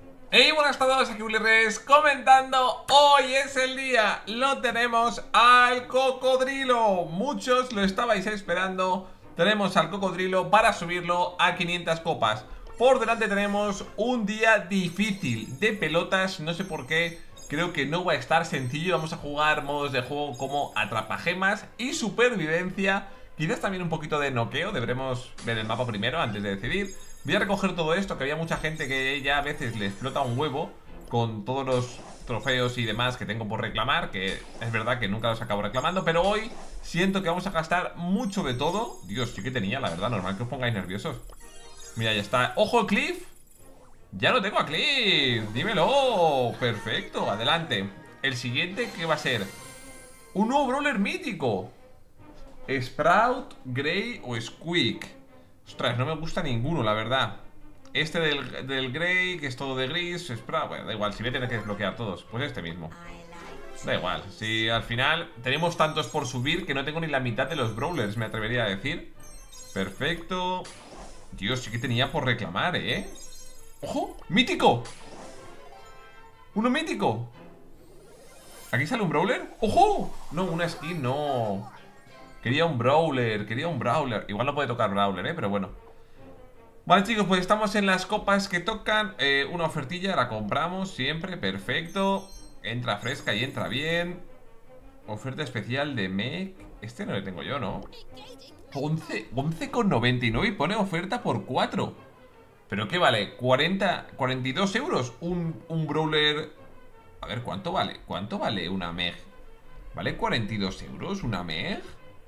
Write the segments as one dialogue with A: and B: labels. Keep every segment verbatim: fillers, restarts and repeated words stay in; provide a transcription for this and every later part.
A: Hey, buenas a todos, aquí Willy Rex comentando. Hoy es el día, lo tenemos al cocodrilo. Muchos lo estabais esperando. Tenemos al cocodrilo para subirlo a quinientas copas. Por delante tenemos un día difícil de pelotas, no sé por qué. Creo que no va a estar sencillo. Vamos a jugar modos de juego como atrapagemas y supervivencia. Quizás también un poquito de noqueo. Deberemos ver el mapa primero antes de decidir. Voy a recoger todo esto, que había mucha gente que ya a veces le explota un huevo con todos los trofeos y demás que tengo por reclamar, que es verdad que nunca los acabo reclamando, pero hoy siento que vamos a gastar mucho de todo. Dios, sí que tenía, la verdad, normal que os pongáis nerviosos. Mira, ya está. ¡Ojo, Cliff! Ya lo tengo a Cliff, dímelo. Perfecto, adelante. El siguiente, ¿qué va a ser? Un nuevo brawler mítico. Sprout, Grey o Squeak. Ostras, no me gusta ninguno, la verdad. Este del, del Grey, que es todo de gris, Sprout, bueno, da igual, si voy a tener que desbloquear todos, pues este mismo. Da igual, si al final tenemos tantos por subir que no tengo ni la mitad de los brawlers, me atrevería a decir. Perfecto. Dios, sí que tenía por reclamar, ¿eh? ¡Ojo! ¡Mítico! ¡Uno mítico! ¿Aquí sale un brawler? ¡Ojo! No, una skin, no. Quería un brawler, quería un brawler. Igual no puede tocar brawler, ¿eh? Pero bueno. Vale, chicos, pues estamos en las copas que tocan. eh, Una ofertilla, la compramos siempre, perfecto. Entra fresca y entra bien. Oferta especial de Meg. Este no le tengo yo, ¿no? once con noventa y nueve y pone oferta por cuatro. ¿Pero qué vale? cuarenta, cuarenta y dos euros un, un brawler. A ver, ¿cuánto vale? ¿Cuánto vale una Meg? ¿Vale cuarenta y dos euros una Meg?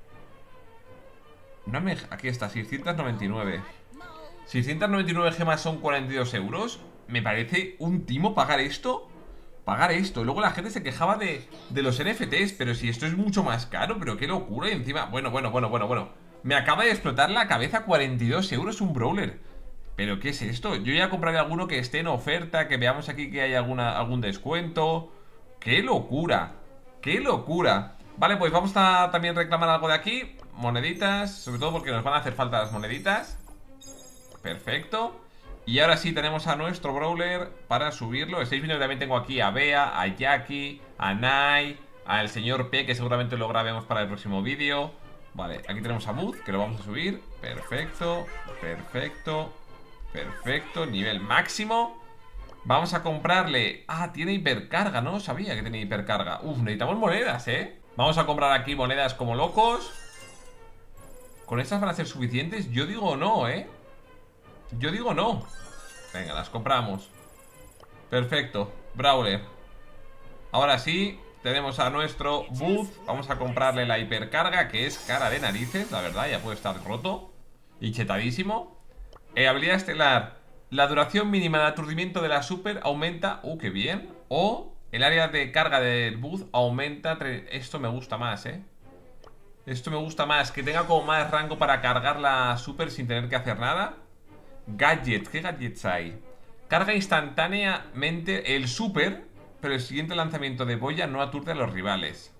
A: Una Meg, aquí está, seiscientos noventa y nueve. seiscientos noventa y nueve gemas son cuarenta y dos euros. Me parece un timo pagar esto. Pagar esto. Luego la gente se quejaba de, de los N F Ts. Pero si esto es mucho más caro, pero qué locura. Y encima, bueno, bueno, bueno, bueno, bueno. Me acaba de explotar la cabeza. Cuarenta y dos euros un brawler. ¿Pero qué es esto? Yo ya compraré alguno que esté en oferta. Que veamos aquí que hay alguna, algún descuento. ¡Qué locura! ¡Qué locura! Vale, pues vamos a también reclamar algo de aquí. Moneditas, sobre todo porque nos van a hacer falta las moneditas. Perfecto. Y ahora sí tenemos a nuestro brawler para subirlo. Estáis viendo que también tengo aquí a Bea, a Jackie, a Nai, al señor P, que seguramente lo grabemos para el próximo vídeo. Vale, aquí tenemos a Buzz, que lo vamos a subir. Perfecto, perfecto, perfecto. Nivel máximo. Vamos a comprarle... Ah, tiene hipercarga, no sabía que tenía hipercarga. Uf, necesitamos monedas, ¿eh? Vamos a comprar aquí monedas como locos. ¿Con estas van a ser suficientes? Yo digo no, ¿eh? Yo digo no. Venga, las compramos. Perfecto, brawler. Ahora sí, tenemos a nuestro Buzz. Vamos a comprarle la hipercarga, que es cara de narices, la verdad, ya puede estar roto y chetadísimo. eh, Habilidad estelar. La duración mínima de aturdimiento de la super aumenta. Uh, qué bien. O el área de carga del Buzz aumenta. Esto me gusta más, ¿eh? Esto me gusta más, que tenga como más rango para cargar la super sin tener que hacer nada. Gadgets, ¿qué gadgets hay? Carga instantáneamente el super, pero el siguiente lanzamiento de boya no aturde a los rivales.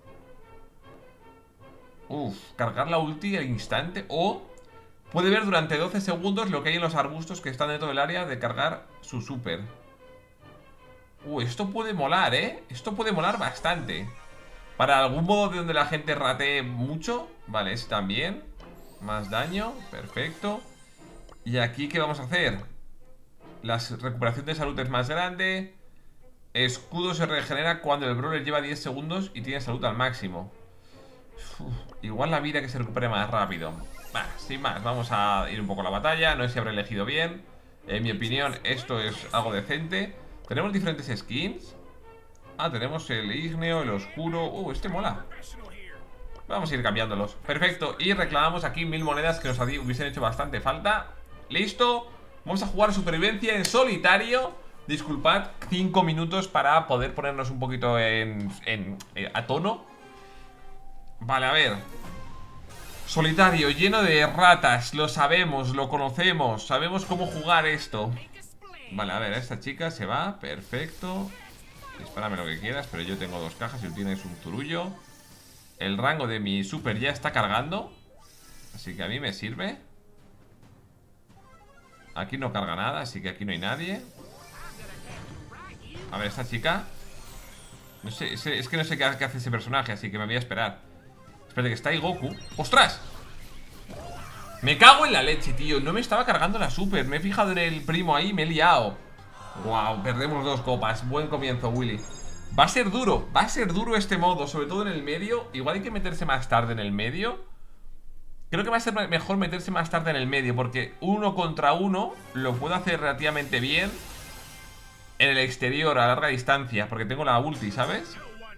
A: Uf, cargar la ulti al instante. O puede ver durante doce segundos lo que hay en los arbustos que están dentro del área de cargar su super. Uh, esto puede molar, ¿eh? Esto puede molar bastante. Para algún modo de donde la gente ratee mucho. Vale, ese también. Más daño, perfecto. Y aquí, ¿qué vamos a hacer? La recuperación de salud es más grande. Escudo se regenera cuando el brawler lleva diez segundos y tiene salud al máximo. Uf, igual la vida que se recupere más rápido. Bah, sin más, vamos a ir un poco a la batalla. No sé si habré elegido bien. En mi opinión, esto es algo decente. Tenemos diferentes skins. Ah, tenemos el ígneo, el oscuro. Uh, este mola. Vamos a ir cambiándolos. Perfecto, y reclamamos aquí mil monedas que nos hubiesen hecho bastante falta. Listo, vamos a jugar supervivencia en solitario. Disculpad, cinco minutos para poder ponernos un poquito en, en, en a tono. Vale, a ver. Solitario, lleno de ratas. Lo sabemos, lo conocemos. Sabemos cómo jugar esto. Vale, a ver, esta chica se va, perfecto. Dispárame lo que quieras, pero yo tengo dos cajas y tú tienes un zurullo. El rango de mi super ya está cargando, así que a mí me sirve. Aquí no carga nada, así que aquí no hay nadie. A ver, esta chica. No sé, es, es que no sé qué, qué hace ese personaje, así que me voy a esperar. Espérate, que está ahí Goku. ¡Ostras! Me cago en la leche, tío. No me estaba cargando la super. Me he fijado en el primo ahí y me he liado. Wow, perdemos dos copas. Buen comienzo, Willy. Va a ser duro, va a ser duro este modo, sobre todo en el medio. Igual hay que meterse más tarde en el medio. Creo que va a ser mejor meterse más tarde en el medio, porque uno contra uno lo puedo hacer relativamente bien en el exterior, a larga distancia, porque tengo la ulti, ¿sabes?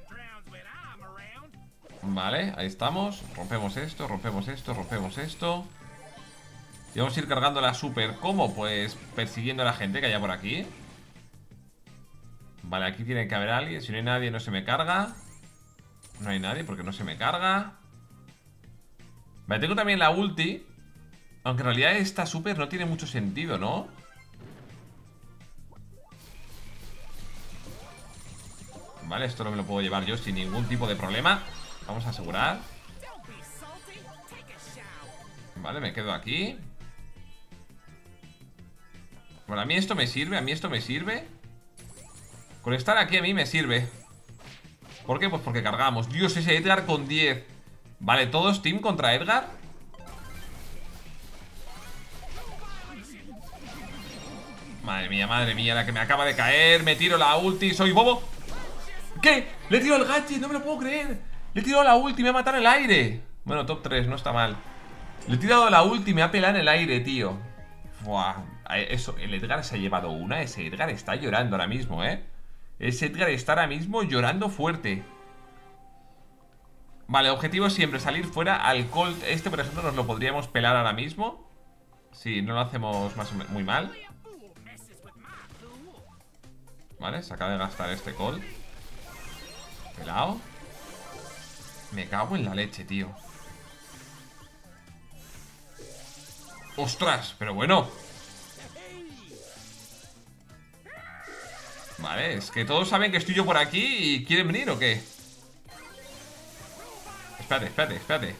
A: Vale, ahí estamos. Rompemos esto, rompemos esto, rompemos esto. Y vamos a ir cargando la super. ¿Cómo? Pues persiguiendo a la gente que haya por aquí. Vale, aquí tiene que haber alguien. Si no hay nadie no se me carga. No hay nadie porque no se me carga. Vale, tengo también la ulti. Aunque en realidad esta super no tiene mucho sentido, ¿no? Vale, esto no me lo puedo llevar yo sin ningún tipo de problema. Vamos a asegurar. Vale, me quedo aquí. Bueno, a mí esto me sirve, a mí esto me sirve. Con estar aquí a mí me sirve. ¿Por qué? Pues porque cargamos. Dios, ese Edgar con diez. Vale, ¿todos team contra Edgar? Madre mía, madre mía, la que me acaba de caer. Me tiro la ulti, soy bobo. ¿Qué? Le he tirado el gadget, no me lo puedo creer. Le he tirado la ulti, me ha matado en el aire. Bueno, top tres, no está mal. Le he tirado la ulti, me ha pelado en el aire, tío. Buah, eso, el Edgar se ha llevado una. Ese Edgar está llorando ahora mismo, ¿eh? Ese Edgar está ahora mismo llorando fuerte. Vale, objetivo siempre salir fuera. Al Colt este, por ejemplo, nos lo podríamos pelar ahora mismo. Si no lo hacemos más o menos muy mal. Vale, se acaba de gastar este Colt. Pelado. Me cago en la leche, tío. ¡Ostras! Pero bueno. Vale, es que todos saben que estoy yo por aquí y quieren venir ¿o qué? Espérate, espérate, espérate.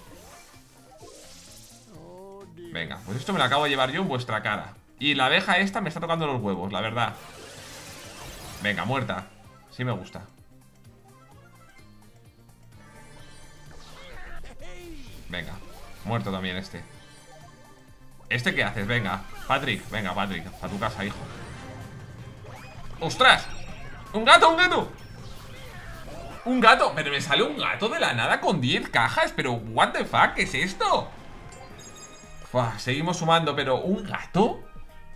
A: Venga, pues esto me lo acabo de llevar yo en vuestra cara. Y la abeja esta me está tocando los huevos, la verdad. Venga, muerta. Sí me gusta. Venga, muerto también este. ¿Este qué haces? Venga, Patrick, venga, Patrick, a tu casa, hijo. ¡Ostras! ¡Un gato, un gato! ¡Un gato! Pero me sale un gato de la nada con diez cajas. Pero, what the fuck, ¿qué es esto? Uf, seguimos sumando, pero ¿un gato?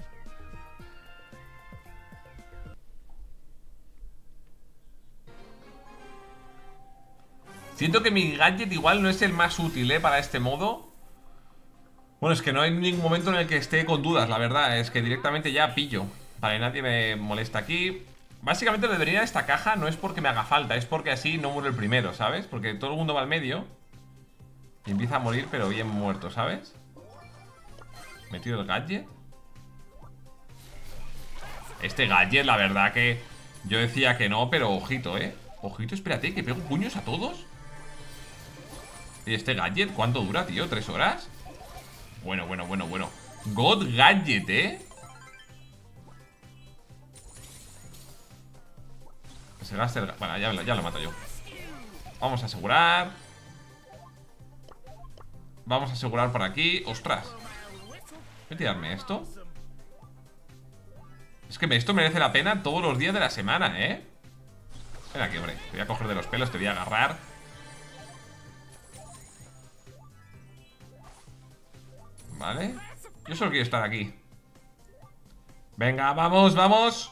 A: Siento que mi gadget igual no es el más útil, ¿eh? Para este modo. Bueno, es que no hay ningún momento en el que esté con dudas, la verdad. Es que directamente ya pillo. Vale, nadie me molesta aquí. Básicamente lo de venir a esta caja no es porque me haga falta, es porque así no muero el primero, ¿sabes? Porque todo el mundo va al medio y empieza a morir, pero bien muerto, ¿sabes? Me tiro el gadget. Este gadget, la verdad que yo decía que no, pero ojito, ¿eh? Ojito, espérate, que pego puños a todos. ¿Y este gadget cuánto dura, tío? ¿Tres horas? Bueno, bueno, bueno, bueno. God Gadget, ¿eh? Se gasta el... Bueno, ya, ya lo mato yo. Vamos a asegurar. Vamos a asegurar por aquí. ¡Ostras! Voy a tirarme esto. Es que esto merece la pena todos los días de la semana, ¿eh? Ven aquí, hombre. Te voy a coger de los pelos, te voy a agarrar. Vale. Yo solo quiero estar aquí. Venga, vamos, vamos.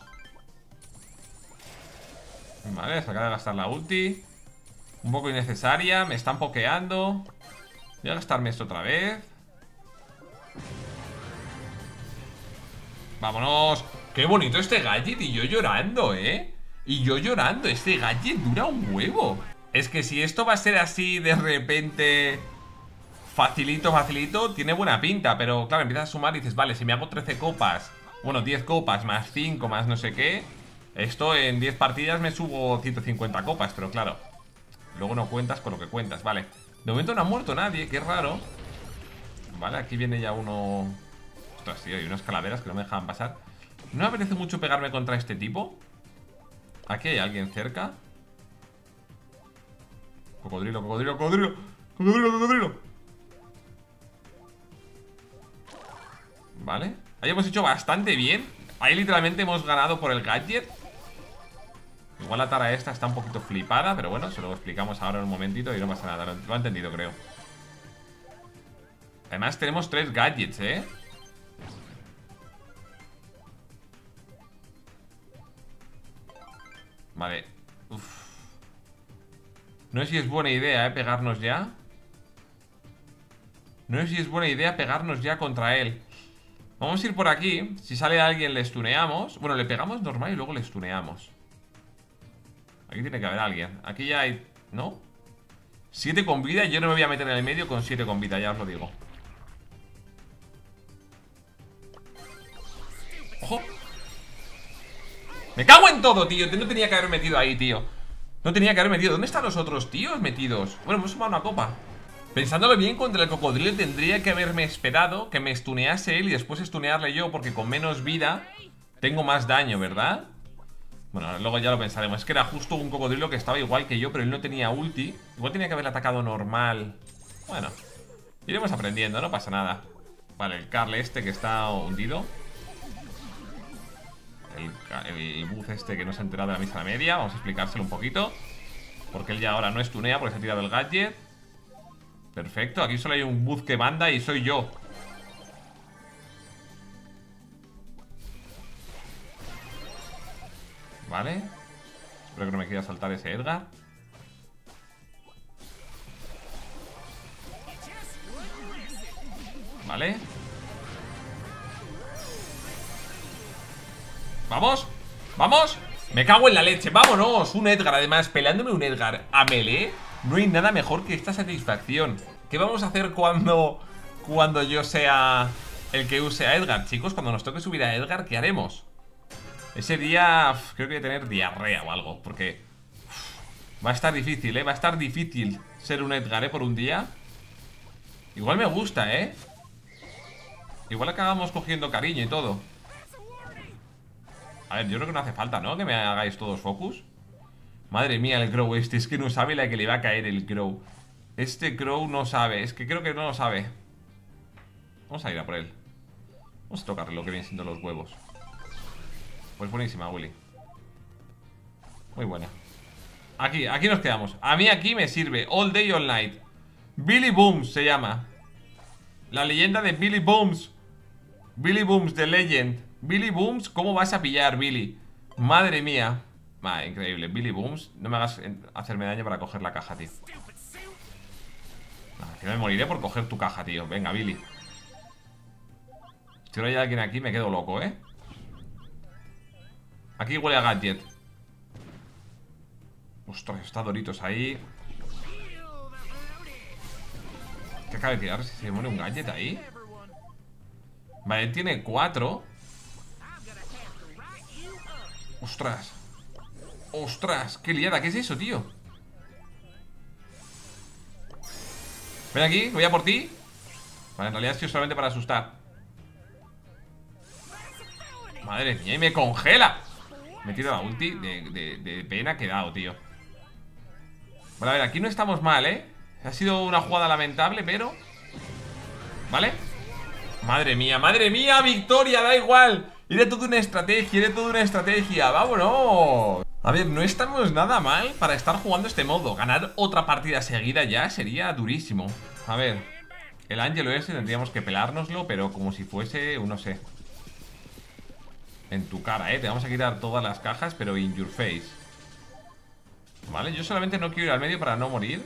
A: Vale, se acaba de gastar la ulti. Un poco innecesaria, me están pokeando. Voy a gastarme esto otra vez. ¡Vámonos! ¡Qué bonito este gadget! Y yo llorando, ¿eh? Y yo llorando, este gadget dura un huevo. Es que si esto va a ser así de repente... Facilito, facilito, tiene buena pinta. Pero claro, empiezas a sumar y dices, vale, si me hago trece copas, bueno, diez copas más cinco más no sé qué, esto en diez partidas me subo ciento cincuenta copas. Pero claro, luego no cuentas con lo que cuentas, vale. De momento no ha muerto nadie, qué raro. Vale, aquí viene ya uno... Ostras, tío, hay unas calaveras que no me dejan pasar. ¿No me apetece mucho pegarme contra este tipo? Aquí hay alguien cerca. Cocodrilo, cocodrilo, cocodrilo. Cocodrilo, cocodrilo. Vale. Ahí hemos hecho bastante bien. Ahí literalmente hemos ganado por el gadget. Igual la tara esta está un poquito flipada, pero bueno, se lo explicamos ahora en un momentito y no pasa nada. Lo ha entendido, creo. Además tenemos tres gadgets, ¿eh? Vale. Uf. No sé si es buena idea, ¿eh? Pegarnos ya. No sé si es buena idea pegarnos ya contra él. Vamos a ir por aquí. Si sale alguien le stuneamos. Bueno, le pegamos normal y luego le stuneamos. Aquí tiene que haber alguien. Aquí ya hay... ¿no? Siete con vida. Yo no me voy a meter en el medio con siete con vida, ya os lo digo. ¡Ojo! Me cago en todo, tío. No tenía que haber metido ahí, tío. No tenía que haber metido. ¿Dónde están los otros tíos metidos? Bueno, hemos sumado una copa. Pensándolo bien, contra el cocodrilo tendría que haberme esperado que me stunease él y después stunearle yo, porque con menos vida tengo más daño, ¿verdad? Bueno, luego ya lo pensaremos. Es que era justo un cocodrilo que estaba igual que yo, pero él no tenía ulti. Igual tenía que haber atacado normal. Bueno, iremos aprendiendo, no pasa nada. Vale, el Carl este que está hundido. El, el buzz este que no se ha enterado de la misa media. Vamos a explicárselo un poquito. Porque él ya ahora no stunea porque se ha tirado el gadget. Perfecto, aquí solo hay un buzz que manda y soy yo. Vale. Espero que no me quiera saltar ese Edgar. Vale. ¡Vamos! ¡Vamos! Me cago en la leche, vámonos. Un Edgar, además, peleándome un Edgar a melee. No hay nada mejor que esta satisfacción. ¿Qué vamos a hacer cuando Cuando yo sea el que use a Edgar, chicos? Cuando nos toque subir a Edgar, ¿qué haremos? Ese día uf, creo que voy a tener diarrea o algo. Porque uf, va a estar difícil, ¿eh? Va a estar difícil ser un Edgar, ¿eh? Por un día. Igual me gusta, ¿eh? Igual acabamos cogiendo cariño y todo. A ver, yo creo que no hace falta, ¿no? Que me hagáis todos focus. Madre mía, el Crow este. Es que no sabe la que le va a caer el Crow. Este Crow no sabe. Es que creo que no lo sabe. Vamos a ir a por él. Vamos a tocarle lo que vienen siendo los huevos. Pues buenísima, Willy. Muy buena. Aquí, aquí nos quedamos. A mí aquí me sirve. All day, all night. Billy Booms se llama. La leyenda de Billy Booms. Billy Booms, the legend. Billy Booms, ¿cómo vas a pillar, Billy? Madre mía. Ah, increíble, Billy Booms. No me hagas hacerme daño para coger la caja, tío. Al final me moriré por coger tu caja, tío. Venga, Billy. Si no hay alguien aquí me quedo loco, ¿eh? Aquí huele a gadget. Ostras, está Doritos ahí. ¿Qué acaba de tirar? Si se muere un gadget ahí. Vale, él tiene cuatro. Ostras. Ostras, qué liada, ¿qué es eso, tío? Ven aquí, voy a por ti. Vale, en realidad es que solamente para asustar. Madre mía, y me congela. Me tiro la ulti de, de, de pena que he dado, tío. Vale, a ver, aquí no estamos mal, ¿eh? Ha sido una jugada lamentable, pero... ¿Vale? Madre mía, madre mía, victoria, da igual. Era toda una estrategia, era toda una estrategia. ¡Vámonos! A ver, no estamos nada mal para estar jugando este modo. Ganar otra partida seguida ya sería durísimo. A ver, el Ángelo ese tendríamos que pelárnoslo, pero como si fuese, no sé, en tu cara, eh. Te vamos a quitar todas las cajas, pero in your face. Vale, yo solamente no quiero ir al medio para no morir.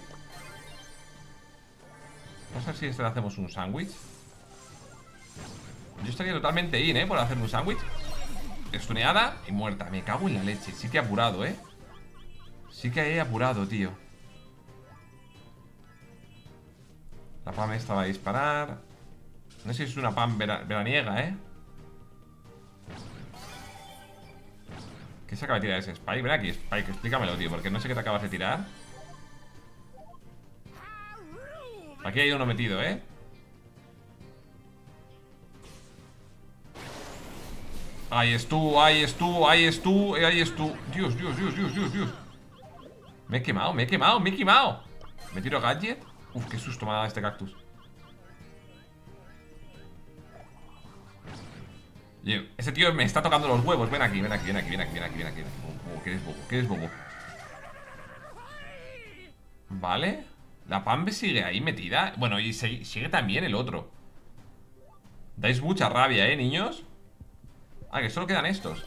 A: Vamos a ver si este le hacemos un sándwich. Yo estaría totalmente in, eh, por hacer un sándwich. Estuneada y muerta. Me cago en la leche. Sí que he apurado, eh. Sí que he apurado, tío. La Pam esta va a disparar. No sé si es una Pam vera veraniega, eh. ¿Qué se acaba de tirar ese Spike? Ven aquí, Spike, explícamelo, tío, porque no sé qué te acabas de tirar. Aquí hay uno metido, eh. Ahí es tú, ahí es tú, ahí es tú, ahí es tú. Dios, Dios, Dios, Dios, Dios, Dios. Me he quemado, me he quemado, me he quemado. ¿Me tiro gadget? Uf, qué susto me ha dado este cactus. Ese tío me está tocando los huevos. Ven aquí, ven aquí, ven aquí, ven aquí, ven aquí, ven aquí, ven aquí. Bobo, que eres bobo, que eres bobo. Vale. La Pambe sigue ahí metida. Bueno, y sigue, sigue también el otro. Dais mucha rabia, ¿eh, niños? Ah, que solo quedan estos.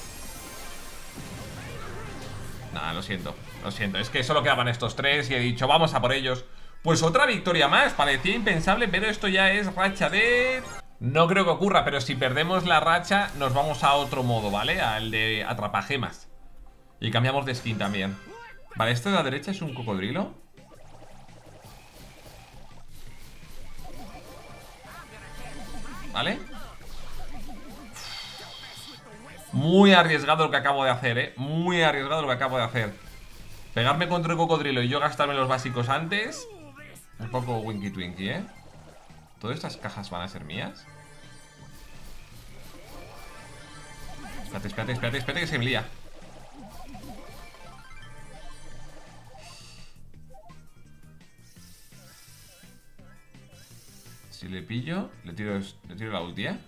A: Nada, lo siento, lo siento. Es que solo quedaban estos tres y he dicho, vamos a por ellos. Pues otra victoria más. Parecía impensable, pero esto ya es racha de... No creo que ocurra, pero si perdemos la racha nos vamos a otro modo, ¿vale? Al de atrapagemas. Y cambiamos de skin también. Vale, este de la derecha es un cocodrilo. ¿Vale? Muy arriesgado lo que acabo de hacer, ¿eh? Muy arriesgado lo que acabo de hacer. Pegarme contra el cocodrilo y yo gastarme los básicos antes. Un poco winky twinky, ¿eh? ¿Todas estas cajas van a ser mías? Espérate, espérate, espérate, espérate que se me lía. Si le pillo, le tiro, le tiro la ulti, ¿eh?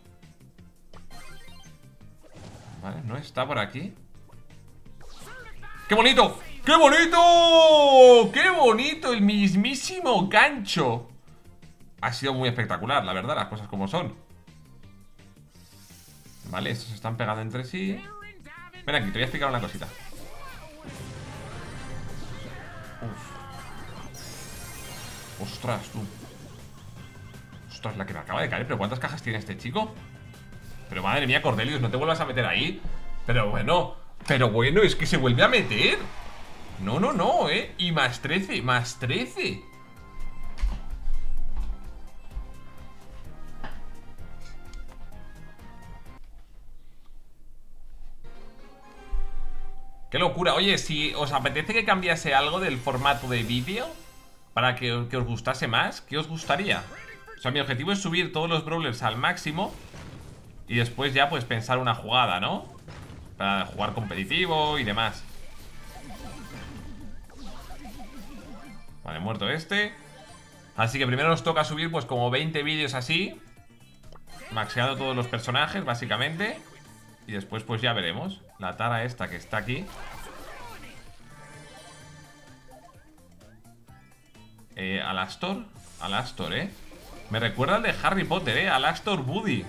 A: Vale, no está por aquí. ¡Qué bonito! ¡Qué bonito! ¡Qué bonito! El mismísimo gancho. Ha sido muy espectacular, la verdad, las cosas como son. Vale, estos se están pegando entre sí. Ven aquí, te voy a explicar una cosita. Uf. Ostras, tú. Ostras, la que me acaba de caer. ¿Pero cuántas cajas tiene este chico? Pero madre mía, Cordelius, no te vuelvas a meter ahí. Pero bueno, pero bueno, es que se vuelve a meter. No, no, no, eh. Y más trece, más trece. ¡Qué locura! Oye, si os apetece que cambiase algo del formato de vídeo para que, que os gustase más, ¿qué os gustaría? O sea, mi objetivo es subir todos los brawlers al máximo y después ya pues pensar una jugada, ¿no? Para jugar competitivo y demás. Vale, muerto este. Así que primero nos toca subir pues como veinte vídeos así, maxeando todos los personajes, básicamente. Y después pues ya veremos. La Tara esta que está aquí. Eh, Alastor. Alastor, eh. Me recuerda al de Harry Potter, eh. Alastor Buddy.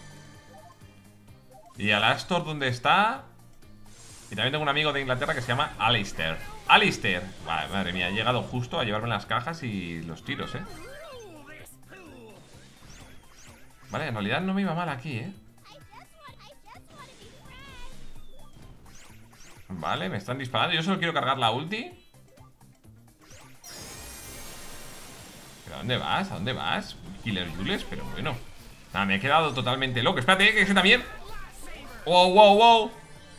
A: Y Alastor, ¿dónde está? Y también tengo un amigo de Inglaterra que se llama Alistair. Alistair. Vale, madre mía, he llegado justo a llevarme las cajas y los tiros, eh. Vale, en realidad no me iba mal aquí, eh. Vale, me están disparando. Yo solo quiero cargar la ulti. ¿Pero a dónde vas? ¿A dónde vas? Killer Jules, pero bueno. Nada, me he quedado totalmente loco. Espérate, que ese también. Wow, wow, wow.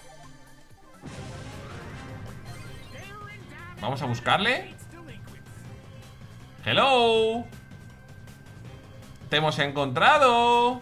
A: Vamos a buscarle. Hello. Te hemos encontrado.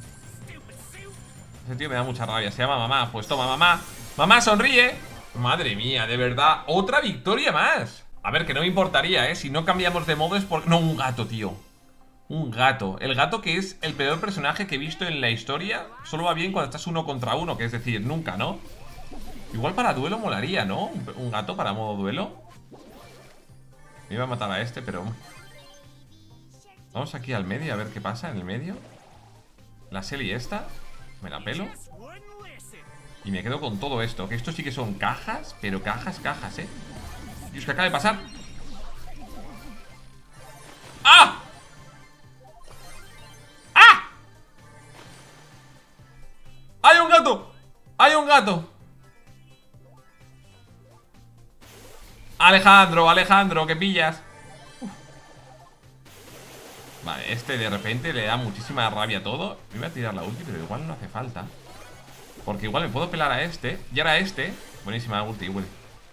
A: Ese tío me da mucha rabia. Se llama mamá. Pues toma, mamá. Mamá, sonríe. Madre mía, de verdad. Otra victoria más. A ver, que no me importaría, ¿eh? Si no cambiamos de modo es porque... No, un gato, tío. Un gato. El gato que es el peor personaje que he visto en la historia. Solo va bien cuando estás uno contra uno, que es decir, nunca, ¿no? Igual para duelo molaría, ¿no? Un gato para modo duelo. Me iba a matar a este, pero... Vamos aquí al medio a ver qué pasa en el medio. La Selly esta. Me la pelo. Y me quedo con todo esto. Que esto sí que son cajas, pero cajas, cajas, ¿eh? Dios, ¿qué acaba de pasar? ¡Ah! ¡Ah! ¡Hay un gato! ¡Hay un gato! Alejandro, Alejandro, ¿qué pillas? Uf. Vale, este de repente le da muchísima rabia a todo. Me voy a tirar la ulti, pero igual no hace falta. Porque igual me puedo pelar a este. Y ahora este. Buenísima ulti, Will.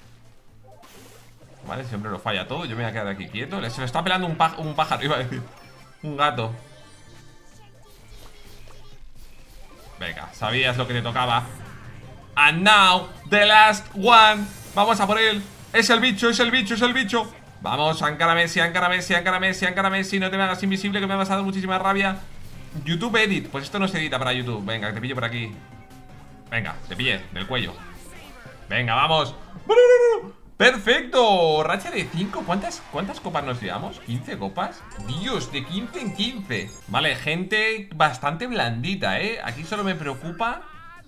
A: Vale, siempre lo falla todo. Yo me voy a quedar aquí quieto. Se lo está pelando un, un pájaro, iba a decir. Un gato. Venga, sabías lo que te tocaba. And now, the last one. Vamos a por él. Es el bicho, es el bicho, es el bicho. Vamos, Ankara Messi, Ankara Messi, Ankara Messi, Ankara Messi. No te me hagas invisible, que me vas a dar muchísima rabia. YouTube Edit, pues esto no se edita para YouTube. Venga, te pillo por aquí. Venga, te pillé, del cuello. Venga, vamos. ¡Perfecto! Racha de cinco. ¿Cuántas, ¿Cuántas copas nos llevamos? ¿quince copas? Dios, de quince en quince. Vale, gente bastante blandita, ¿eh? Aquí solo me preocupa...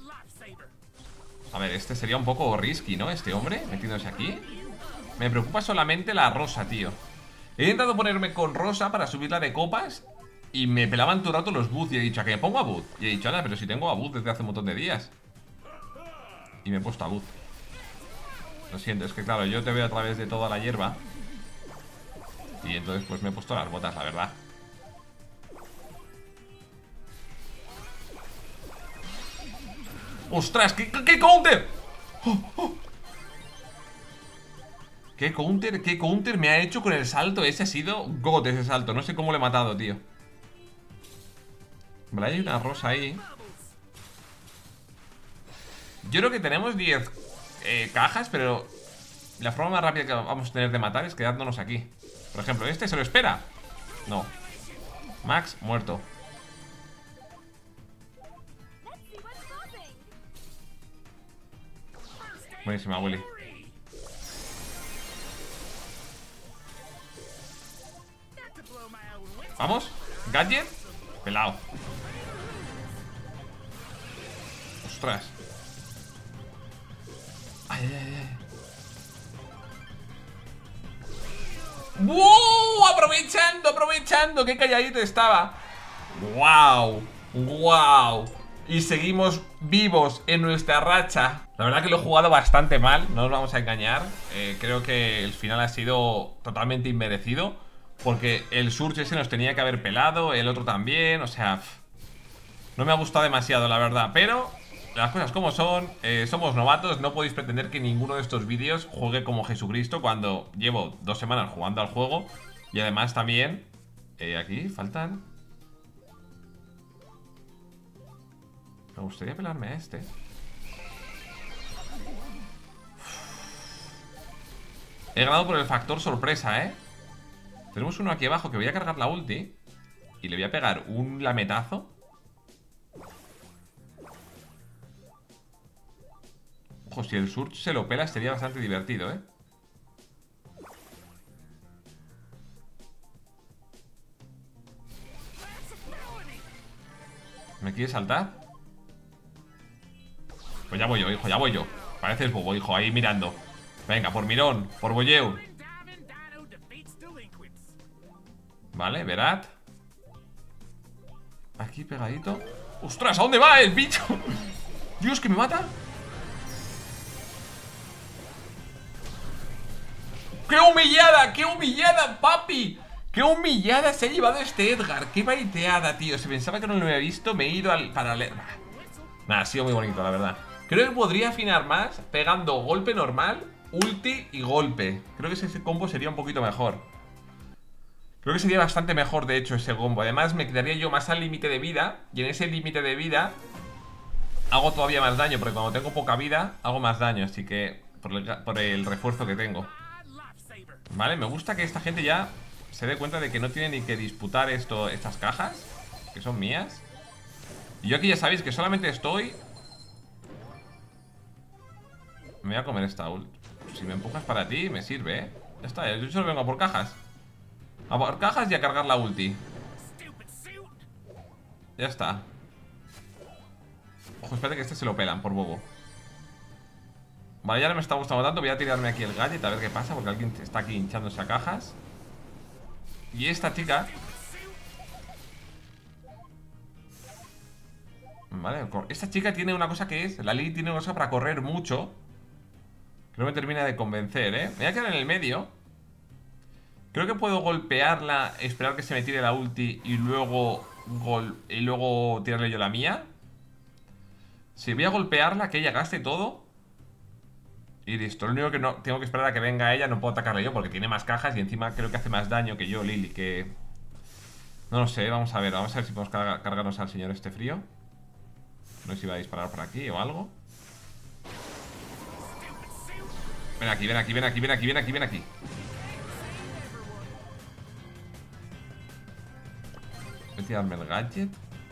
A: A ver, este sería un poco risky, ¿no? Este hombre metiéndose aquí. Me preocupa solamente la rosa, tío. He intentado ponerme con rosa para subirla de copas y me pelaban todo el rato los boots. Y he dicho, ¿a qué me pongo a boot? Y he dicho, anda, pero si tengo a boot desde hace un montón de días. Y me he puesto a boot. Lo siento, es que claro, yo te veo a través de toda la hierba. Y entonces pues me he puesto las botas, la verdad. ¡Ostras! ¡Qué, qué, qué counter! ¡Oh, oh! ¿Qué counter? ¿Qué counter me ha hecho con el salto? Ese ha sido God, ese salto. No sé cómo lo he matado, tío. Vale, hay una rosa ahí. Yo creo que tenemos diez eh, cajas, pero la forma más rápida que vamos a tener de matar es quedándonos aquí. Por ejemplo, ¿este se lo espera? No. Max, muerto. Buenísima, Willy. Vamos, gadget. Pelado. Ostras. Ay, ay, ay. ¡Wow! Aprovechando, aprovechando. Qué calladito estaba. ¡Wow! ¡Wow! Y seguimos vivos en nuestra racha. La verdad que lo he jugado bastante mal, no nos vamos a engañar. eh, Creo que el final ha sido totalmente inmerecido, porque el Surge ese nos tenía que haber pelado, el otro también, o sea... Pff, no me ha gustado demasiado, la verdad, pero... Las cosas como son, eh, somos novatos, no podéis pretender que ninguno de estos vídeos juegue como Jesucristo cuando llevo dos semanas jugando al juego. Y además también, eh, aquí faltan... Me gustaría pelarme a este. He ganado por el factor sorpresa, ¿eh? Tenemos uno aquí abajo que voy a cargar la ulti y le voy a pegar un lametazo. Ojo, si el Surge se lo pela sería bastante divertido, ¿eh? ¿Me quiere saltar? Pues ya voy yo, hijo, ya voy yo. Pareces bobo, hijo, ahí mirando. Venga, por mirón, por bolleu. Vale, verad. Aquí pegadito. ¡Ostras! ¿A dónde va el bicho? Dios, que me mata. ¡Qué humillada! ¡Qué humillada, papi! ¡Qué humillada se ha llevado este Edgar! ¡Qué baiteada, tío! Se pensaba que no lo había visto. Me he ido al paralelo. Nada, ha sido muy bonito, la verdad. Creo que podría afinar más pegando golpe normal, ulti y golpe. Creo que ese combo sería un poquito mejor. Creo que sería bastante mejor, de hecho, ese combo. Además, me quedaría yo más al límite de vida. Y en ese límite de vida hago todavía más daño, porque cuando tengo poca vida hago más daño. Así que, por el, por el refuerzo que tengo. Vale, me gusta que esta gente ya se dé cuenta de que no tiene ni que disputar esto, estas cajas, que son mías. Y yo aquí ya sabéis que solamente estoy... Me voy a comer esta ult. Si me empujas para ti, me sirve, ¿eh? Ya está, yo solo vengo a por cajas. A por cajas y a cargar la ulti. Ya está. Ojo, espérate que este se lo pelan por bobo. Vale, ya no me está gustando tanto. Voy a tirarme aquí el gadget a ver qué pasa, porque alguien está aquí hinchándose a cajas. Y esta chica... Vale, esta chica tiene una cosa que es... La Lily tiene una cosa para correr mucho. Que no me termina de convencer, ¿eh? Me voy a quedar en el medio. Creo que puedo golpearla, esperar que se me tire la ulti y luego... Gol y luego tirarle yo la mía. Si voy a golpearla, que ella gaste todo. Y listo, lo único que no tengo que esperar a que venga ella. No puedo atacarle yo porque tiene más cajas y encima creo que hace más daño que yo, Lily. Que... No lo sé, vamos a ver. Vamos a ver si podemos cargar, cargarnos al señor este frío. No sé si va a disparar por aquí o algo. Ven aquí, ven aquí, ven aquí, ven aquí, ven aquí, ven aquí. Voy a tirarme el gadget.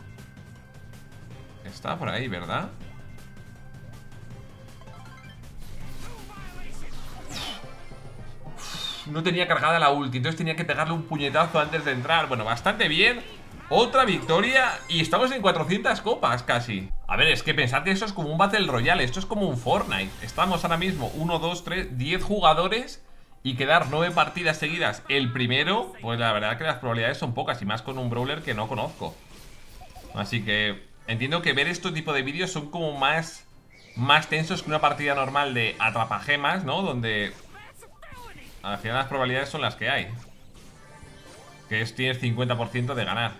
A: Está por ahí, ¿verdad? No tenía cargada la ulti, entonces tenía que pegarle un puñetazo antes de entrar. Bueno, bastante bien. Otra victoria y estamos en cuatrocientas copas casi. A ver, es que pensad que esto es como un Battle Royale. Esto es como un Fortnite. Estamos ahora mismo uno, dos, tres, diez jugadores y quedar nueve partidas seguidas el primero, pues la verdad que las probabilidades son pocas. Y más con un brawler que no conozco. Así que entiendo que ver este tipo de vídeos son como más Más tensos que una partida normal de atrapagemas, ¿no? Donde al final las probabilidades son las que hay, que es, tienes cincuenta por ciento de ganar.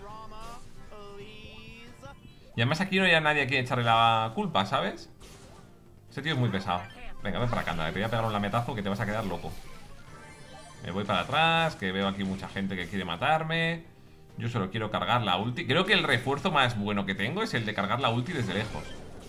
A: Y además aquí no hay a nadie a quien echarle la culpa, ¿sabes? Ese tío es muy pesado. Venga, ven para acá, anda, te voy a pegar un lametazo que te vas a quedar loco. Me voy para atrás, que veo aquí mucha gente que quiere matarme. Yo solo quiero cargar la ulti. Creo que el refuerzo más bueno que tengo es el de cargar la ulti desde lejos.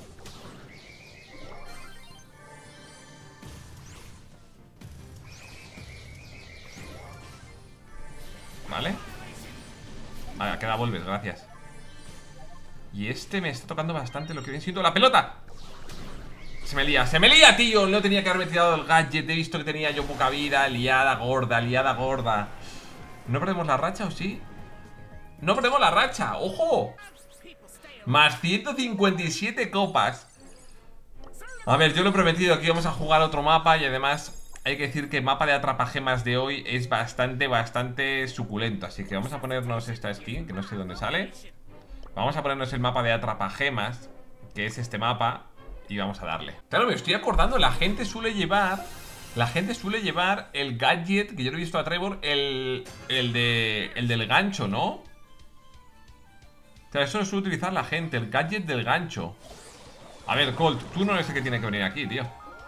A: Vale. Vale, queda volver, gracias. Y este me está tocando bastante lo que viene siendo la pelota. Se me lía, se me lía, tío. No tenía que haberme tirado el gadget. He visto que tenía yo poca vida. Liada gorda, liada gorda. ¿No perdemos la racha o sí? No perdemos la racha, ¡ojo! Más ciento cincuenta y siete copas. A ver, yo lo he prometido que íbamos a jugar otro mapa. Y además hay que decir que el mapa de atrapagemas de hoy es bastante, bastante suculento. Así que vamos a ponernos esta skin, que no sé dónde sale. Vamos a ponernos el mapa de atrapagemas, que es este mapa, y vamos a darle. Claro, me estoy acordando, la gente suele llevar La gente suele llevar el gadget, que yo lo he visto a Trevor, El, el, de, el del gancho, ¿no? O sea, eso lo suele utilizar la gente, el gadget del gancho. A ver, Colt, tú no eres el que tiene que venir aquí, tío.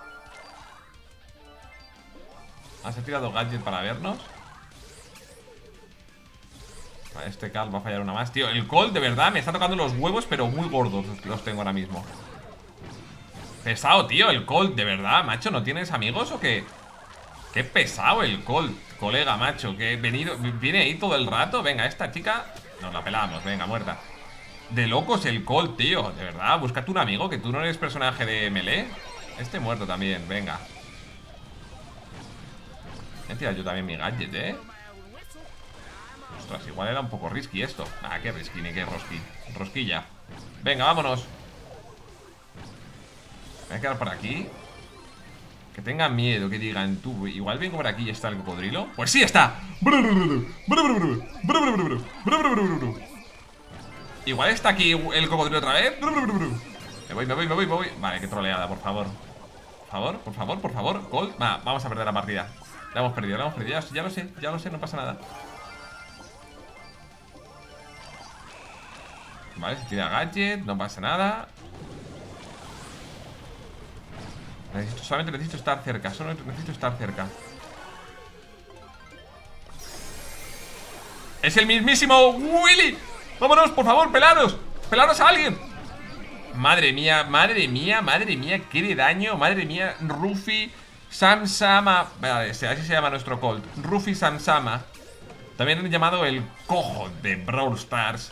A: ¿Has tirado gadget para vernos? Este Cal va a fallar una más, tío. El Colt, de verdad, me está tocando los huevos, pero muy gordos los tengo ahora mismo. Pesado, tío, el Colt, de verdad, macho. ¿No tienes amigos o qué? Qué pesado el Colt, colega, macho. Que he venido, viene ahí todo el rato. Venga, esta chica nos la pelamos, venga, muerta. De locos el Colt, tío, de verdad. Búscate un amigo, que tú no eres personaje de melee. Este muerto también, venga. He tirado yo también mi gadget, eh. Ostras, igual era un poco risky esto. Ah, qué risky, ni qué rosqui. Rosquilla. Venga, vámonos. Me voy a quedar por aquí. Que tengan miedo, que digan tú, igual vengo por aquí y está el cocodrilo. Pues sí está. Igual está aquí el cocodrilo otra vez. Me voy, me voy, me voy, me voy. Vale, qué troleada, por favor. Por favor, por favor, por favor. Colt, va, vamos a perder la partida. La hemos perdido, la hemos perdido, ya, ya lo sé, ya lo sé, no pasa nada. Vale, se tira gadget, no pasa nada. Necesito, solamente necesito estar cerca, solo necesito estar cerca. ¡Es el mismísimo Willy! ¡Vámonos, por favor, pelaros! ¡Pelaros a alguien! Madre mía, madre mía, madre mía, qué de daño. Madre mía, Ruffy Samsama. Vale, así se llama nuestro Colt. Ruffy Samsama. También han llamado el cojo de Brawl Stars.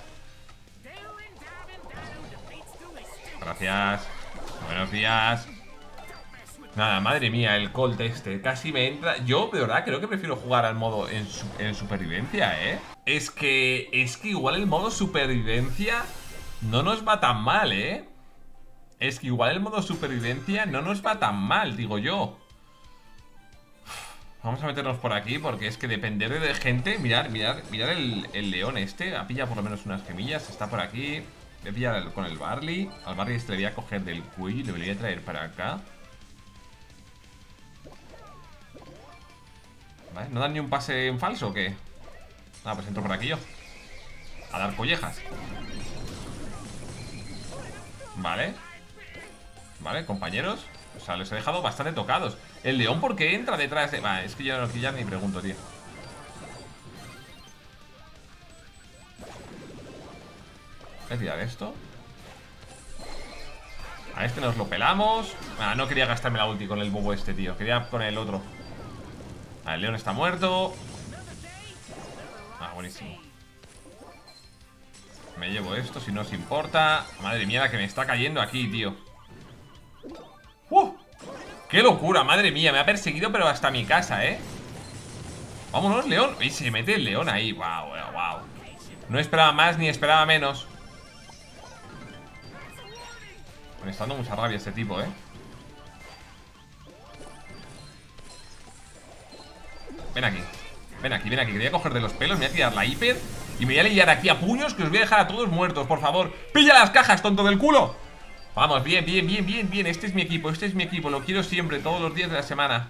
A: Gracias. Buenos días. Nada, madre mía, el Colt este casi me entra. Yo, de verdad, creo que prefiero jugar al modo en, su en supervivencia, ¿eh? Es que, es que igual el modo supervivencia no nos va tan mal, ¿eh? Es que igual el modo supervivencia no nos va tan mal, digo yo. Vamos a meternos por aquí porque es que depender de gente. Mirar, mirar, mirar el, el león este. Ha pillado por lo menos unas gemillas. Está por aquí. Voy a pillar el, con el Barley. Al Barley este le voy a coger del cuello y le voy a traer para acá. ¿Vale? ¿No dan ni un pase en falso o qué? Ah, pues entro por aquí yo a dar collejas. Vale. Vale, compañeros. O sea, les he dejado bastante tocados. El león, ¿por qué entra detrás de...? Vale, es que yo no ya ni pregunto, tío. Voy a tirar esto. A este nos lo pelamos. Ah, no quería gastarme la ulti con el bobo este, tío. Quería con el otro. Ah, el león está muerto. Ah, buenísimo. Me llevo esto, si no os importa. Madre mía, la que me está cayendo aquí, tío. ¡Uh! ¡Qué locura! Madre mía, me ha perseguido pero hasta mi casa, ¿eh? Vámonos, león. Y se mete el león ahí. Wow, wow, wow. No esperaba más ni esperaba menos. Me está dando mucha rabia este tipo, ¿eh? Ven aquí. Ven aquí, ven aquí. Quería coger de los pelos, me voy a tirar la hiper y me voy a liar aquí a puños, que os voy a dejar a todos muertos, por favor. ¡Pilla las cajas, tonto del culo! Vamos, bien, bien, bien, bien, bien. Este es mi equipo, este es mi equipo. Lo quiero siempre, todos los días de la semana.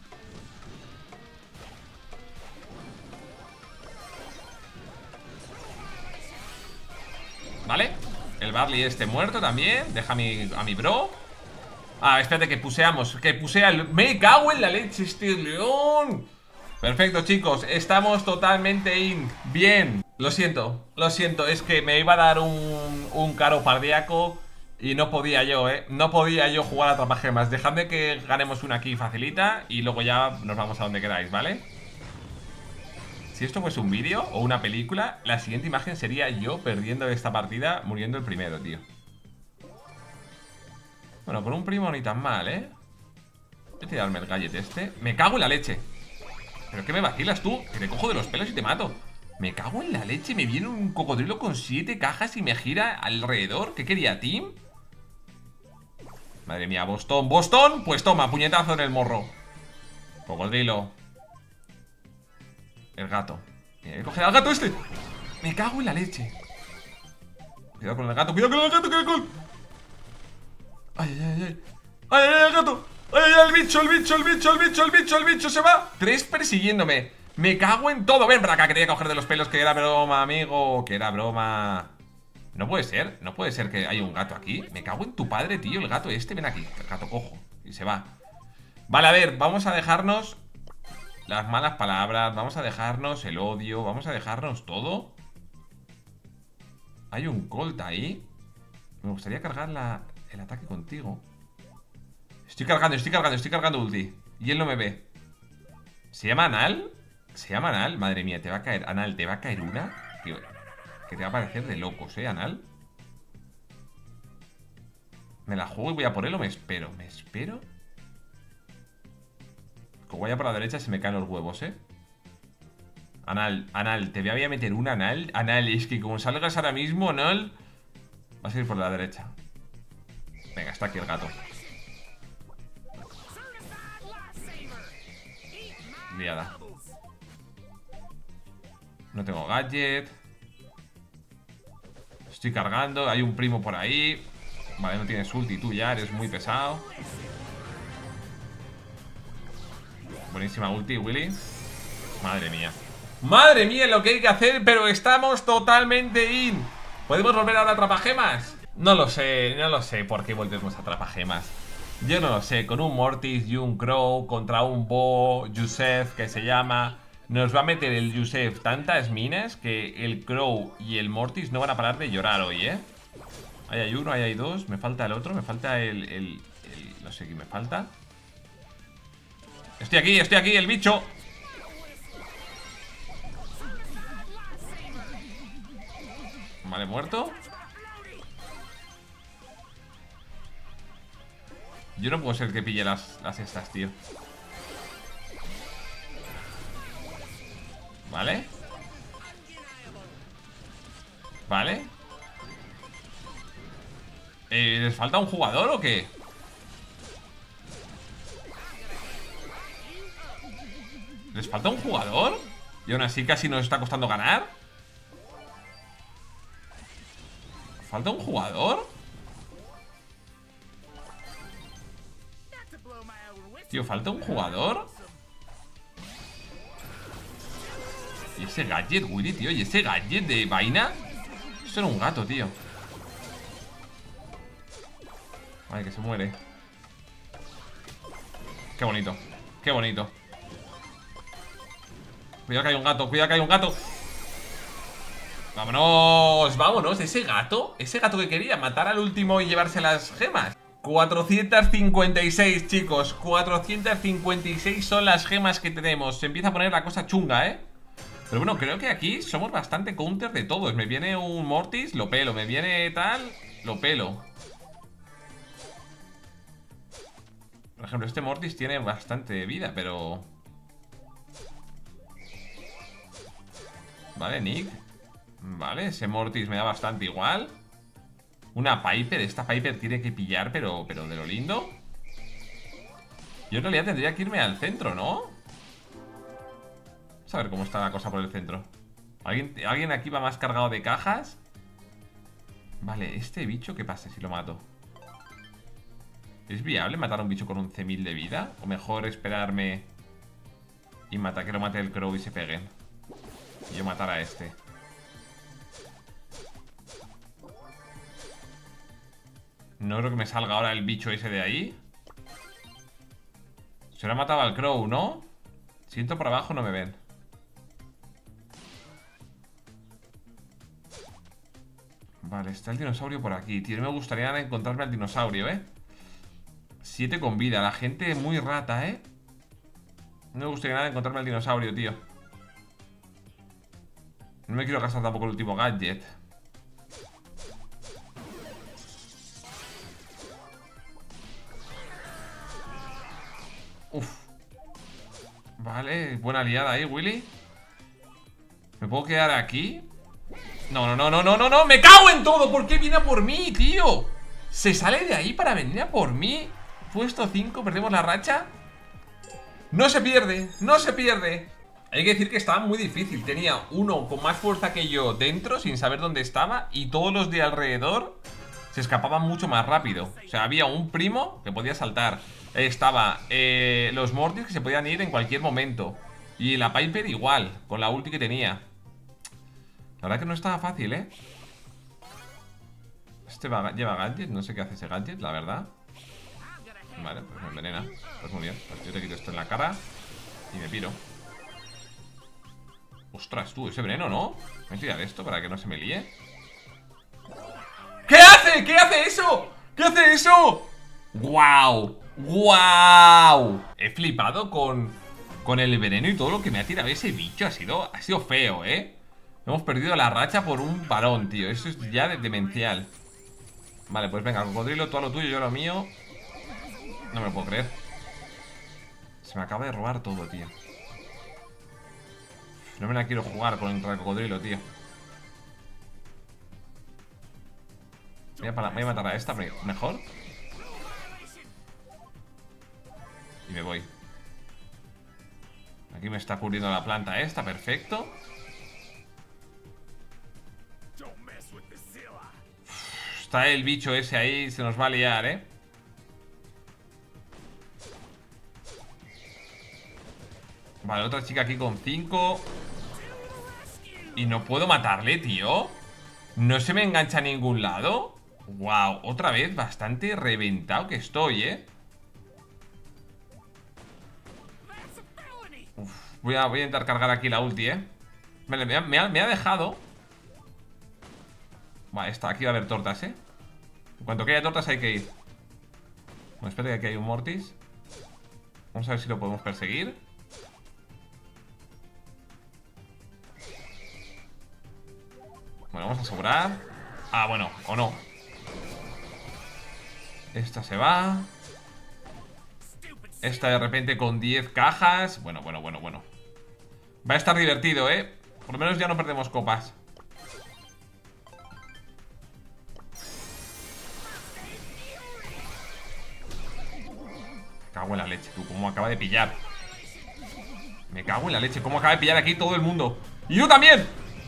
A: Vale. El Barley este muerto también. Deja a mi, a mi bro. Ah, espérate que puseamos. Que pusea el... Me cago en la leche este león. Perfecto, chicos. Estamos totalmente in. Bien. Lo siento, lo siento. Es que me iba a dar un, un caro cardíaco y no podía yo, eh. No podía yo jugar a atrapagemas. Dejadme que ganemos una aquí facilita y luego ya nos vamos a donde queráis, ¿vale? Si esto fuese un vídeo o una película, la siguiente imagen sería yo perdiendo esta partida, muriendo el primero, tío. Bueno, con un primo ni tan mal, ¿eh? Voy a tirarme el gadget este. Me cago en la leche. ¿Pero qué me vacilas tú? Que te cojo de los pelos y te mato. Me cago en la leche. Me viene un cocodrilo con siete cajas y me gira alrededor. ¿Qué quería, Team? Madre mía, Boston. ¿Boston? Pues toma, puñetazo en el morro. Cocodrilo. El gato. Mira, voy a coger al gato este. Me cago en la leche. Cuidado con el gato, cuidado con el gato, que me col... Ay, ay, ay, ay. Ay, ay, ay, el gato. Ay, ay, ay, el bicho, el bicho, el bicho, el bicho, el bicho, el bicho se va. Tres persiguiéndome. Me cago en todo. Ven para acá, quería coger de los pelos, que era broma, amigo. Que era broma. No puede ser, no puede ser que haya un gato aquí. Me cago en tu padre, tío, el gato este. Ven aquí, el gato cojo. Y se va. Vale, a ver, vamos a dejarnos las malas palabras, vamos a dejarnos el odio, vamos a dejarnos todo. Hay un Colt ahí. Me gustaría cargar la, el ataque contigo. Estoy cargando, estoy cargando, estoy cargando ulti. Y él no me ve. ¿Se llama Anal? ¿Se llama Anal? Madre mía, te va a caer, Anal, te va a caer una, tío, que te va a parecer de locos, ¿eh, Anal? ¿Me la juego y voy a por él o me espero? ¿Me espero? Como vaya por la derecha se me caen los huevos, ¿eh? Anal, Anal, te voy a meter un Anal. Anal, es que como salgas ahora mismo, Anal, vas a ir por la derecha. Venga, está aquí el gato. Liada. No tengo gadget. Estoy cargando, hay un primo por ahí. Vale, no tienes ulti, tú ya eres muy pesado. Buenísima ulti, Willy. Madre mía. Madre mía lo que hay que hacer, pero estamos totalmente in. ¿Podemos volver ahora a atrapagemas? No lo sé, no lo sé por qué volvemos a atrapagemas. Yo no lo sé, con un Mortis y un Crow contra un Bo, Yusef, que se llama. Nos va a meter el Yusef tantas minas que el Crow y el Mortis no van a parar de llorar hoy, ¿eh? Ahí hay uno, ahí hay dos, me falta el otro, me falta el... el, el no sé qué me falta. Estoy aquí, estoy aquí, el bicho. Vale, muerto. Yo no puedo ser que pille las, las estas, tío. Vale. Vale. eh, ¿Les falta un jugador o qué? ¿Les falta un jugador? Y aún así casi nos está costando ganar. ¿Falta un jugador? Tío, ¿falta un jugador? ¿Y ese gadget, Willy, tío? ¿Y ese gadget de vaina? Eso era un gato, tío. Vale, que se muere. Qué bonito, qué bonito. Cuidado que hay un gato, cuidado que hay un gato. Vámonos, vámonos. Ese gato, ese gato que quería matar al último y llevarse las gemas. cuatrocientos cincuenta y seis, chicos. cuatrocientos cincuenta y seis son las gemas que tenemos. Se empieza a poner la cosa chunga, ¿eh? Pero bueno, creo que aquí somos bastante counter de todos. Me viene un Mortis, lo pelo. Me viene tal, lo pelo. Por ejemplo, este Mortis tiene bastante vida, pero... Vale, Nick. Vale, ese Mortis me da bastante igual. Una Piper, esta Piper tiene que pillar, pero, pero de lo lindo. Yo en realidad tendría que irme al centro, ¿no? Vamos a ver cómo está la cosa por el centro. ¿Alguien, ¿Alguien aquí va más cargado de cajas? Vale, este bicho, ¿qué pasa si lo mato? ¿Es viable matar a un bicho con once mil de vida? ¿O mejor esperarme y matar, que lo mate el Crow y se peguen? Y yo matar a este. No creo que me salga ahora el bicho ese de ahí. Se lo ha matado al Crow, ¿no? Si entro por abajo no me ven. Vale, está el dinosaurio por aquí, tío. No me gustaría encontrarme al dinosaurio, ¿eh? Siete con vida. La gente muy rata, ¿eh? No me gustaría nada encontrarme al dinosaurio, tío. No me quiero gastar tampoco el último gadget. Uf. Vale, buena liada ahí, Willy. ¿Me puedo quedar aquí? No, no, no, no, no, no, no. ¡Me cago en todo! ¿Por qué viene a por mí, tío? ¿Se sale de ahí para venir a por mí? Puesto cinco, perdemos la racha. No se pierde, no se pierde. Hay que decir que estaba muy difícil. Tenía uno con más fuerza que yo dentro, sin saber dónde estaba, y todos los de alrededor se escapaban mucho más rápido. O sea, había un primo que podía saltar. Estaba eh, los Mortis que se podían ir en cualquier momento. Y la Piper igual, con la ulti que tenía. La verdad que no estaba fácil, ¿eh? Este va, lleva gadget, no sé qué hace ese gadget, la verdad. Vale, pues me envenena. Pues muy bien, pues yo te quito esto en la cara y me piro. Ostras, tú, ese veneno, ¿no? Voy a tirar esto para que no se me líe. ¿Qué hace? ¿Qué hace eso? ¿Qué hace eso? ¡Guau! ¡Guau! He flipado con, con el veneno y todo lo que me ha tirado ese bicho. Ha sido, ha sido feo, ¿eh? Hemos perdido la racha por un varón, tío. Eso es ya de demencial. Vale, pues venga, cocodrilo, todo lo tuyo, yo lo mío. No me lo puedo creer. Se me acaba de robar todo, tío. No me la quiero jugar contra el cocodrilo, tío. Voy a, para, voy a matar a esta mejor. Y me voy. Aquí me está cubriendo la planta esta, perfecto. Está el bicho ese ahí, se nos va a liar, ¿eh? Vale, otra chica aquí con cinco. Y no puedo matarle, tío. No se me engancha a ningún lado. Wow, otra vez bastante reventado que estoy, ¿eh? Uf, voy, a, voy a intentar cargar aquí la ulti, ¿eh? Me, me, ha, me, ha, me ha dejado. Vale, está, aquí va a haber tortas, ¿eh? En cuanto que haya tortas hay que ir. Bueno, espera que aquí hay un Mortis. Vamos a ver si lo podemos perseguir. Bueno, vamos a asegurar. Ah, bueno, o no. Esta se va. Esta de repente con diez cajas. Bueno, bueno, bueno, bueno. Va a estar divertido, ¿eh? Por lo menos ya no perdemos copas. Me cago en la leche, tú, cómo acaba de pillar. Me cago en la leche, cómo acaba de pillar aquí todo el mundo. ¡Y yo también!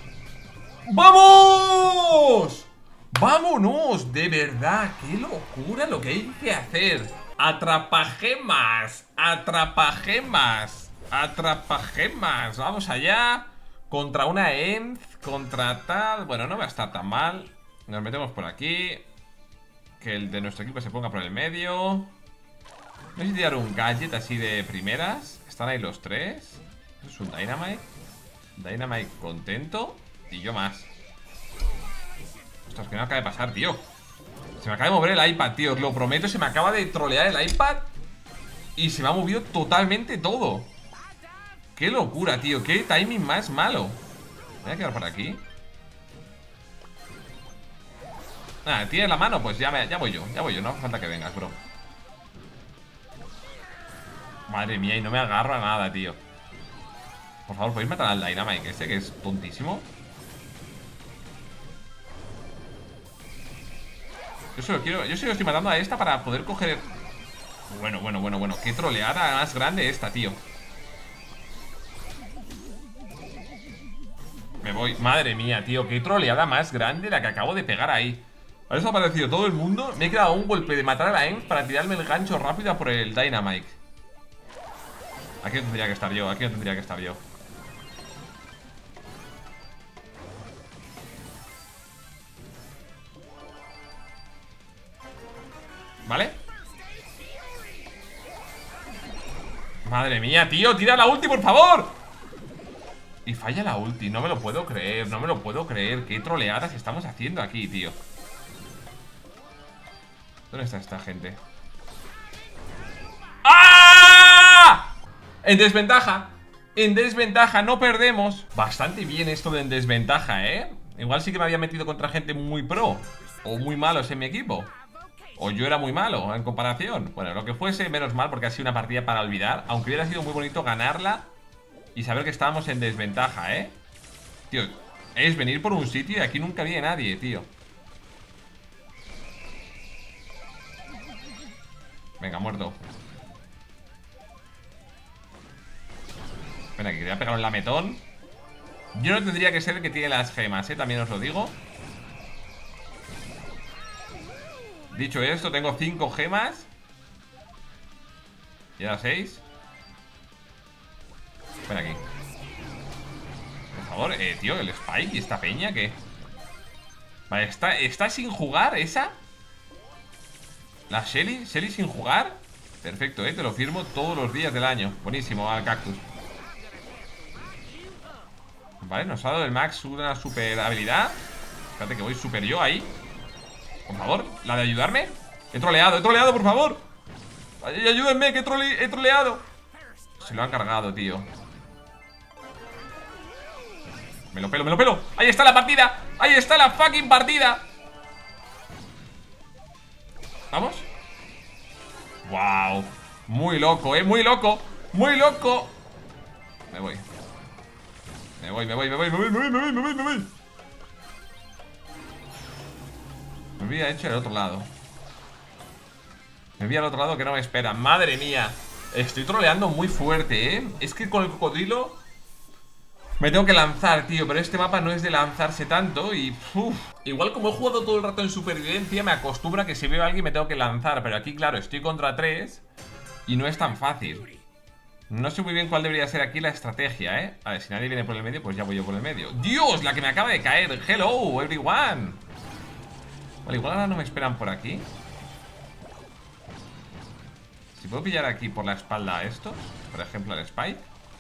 A: ¡Vamos! ¡Vámonos! De verdad, qué locura lo que hay que hacer. Atrapagemas, atrapagemas, atrapagemas. Vamos allá. Contra una Enz, contra tal. Bueno, no va a estar tan mal. Nos metemos por aquí. Que el de nuestro equipo se ponga por el medio. No sé si tirar un gadget así de primeras. Están ahí los tres. Eso es un Dynamite. Dynamite contento. Y yo más. Ostras, que no acaba de pasar, tío. Se me acaba de mover el iPad, tío. Os lo prometo, se me acaba de trolear el iPad y se me ha movido totalmente todo. Qué locura, tío. Qué timing más malo. Me voy a quedar por aquí. Nada, ¿tienes la mano? Pues ya, me, ya voy yo, ya voy yo. No hace falta que vengas, bro. Madre mía, y no me agarro a nada, tío. Por favor, ¿podéis matar al Dynamite este, que es tontísimo? Yo solo quiero, yo solo estoy matando a esta para poder coger. Bueno, bueno, bueno, bueno. Qué troleada más grande esta, tío. Me voy, madre mía, tío. Qué troleada más grande la que acabo de pegar ahí. Ha desaparecido todo el mundo. Me he quedado un golpe de matar a la Enf para tirarme el gancho rápido a por el Dynamite. Aquí no tendría que estar yo, aquí no tendría que estar yo. ¿Vale? Madre mía, tío, tira la ulti, por favor. Y falla la ulti, no me lo puedo creer. No me lo puedo creer, qué troleadas estamos haciendo aquí, tío. ¿Dónde está esta gente? ¡Ah! En desventaja. En desventaja, no perdemos. Bastante bien esto de en desventaja, ¿eh? Igual sí que me había metido contra gente muy pro o muy malos en mi equipo. O yo era muy malo en comparación. Bueno, lo que fuese, menos mal, porque ha sido una partida para olvidar. Aunque hubiera sido muy bonito ganarla y saber que estábamos en desventaja, ¿eh? Tío, es venir por un sitio y aquí nunca viene nadie, tío. Venga, muerto. Venga, que quería pegar un lametón. Yo no tendría que ser el que tiene las gemas, ¿eh? También os lo digo. Dicho esto, tengo cinco gemas. Y ahora seis. Ven aquí. Por favor, eh, tío, el Spike y esta peña, ¿qué? Vale, ¿está, está sin jugar esa? ¿La Shelly? ¿Shelly sin jugar? Perfecto, eh, te lo firmo todos los días del año. Buenísimo, al cactus. Vale, nos ha dado el Max una super habilidad. Espérate que voy super yo ahí. Por favor, la de ayudarme. He troleado, he troleado, por favor. Ay, ayúdenme, que he, trole he troleado. Se lo han cargado, tío. Me lo pelo, me lo pelo. Ahí está la partida. Ahí está la fucking partida. ¿Vamos? Wow. Muy loco, eh, muy loco. Muy loco. Me voy. Me voy, me voy, me voy, me voy, me voy, me voy, me voy, me voy. Me había hecho el otro lado. Me voy al otro lado que no me espera. Madre mía. Estoy troleando muy fuerte, ¿eh? Es que con el cocodrilo me tengo que lanzar, tío. Pero este mapa no es de lanzarse tanto y... Uf. Igual como he jugado todo el rato en supervivencia, me acostumbra que si veo a alguien me tengo que lanzar. Pero aquí, claro, estoy contra tres y no es tan fácil. No sé muy bien cuál debería ser aquí la estrategia, ¿eh? A ver, si nadie viene por el medio, pues ya voy yo por el medio. ¡Dios! La que me acaba de caer. ¡Hello, everyone! Vale, igual ahora no me esperan por aquí. Si puedo pillar aquí por la espalda a estos, por ejemplo al Spike.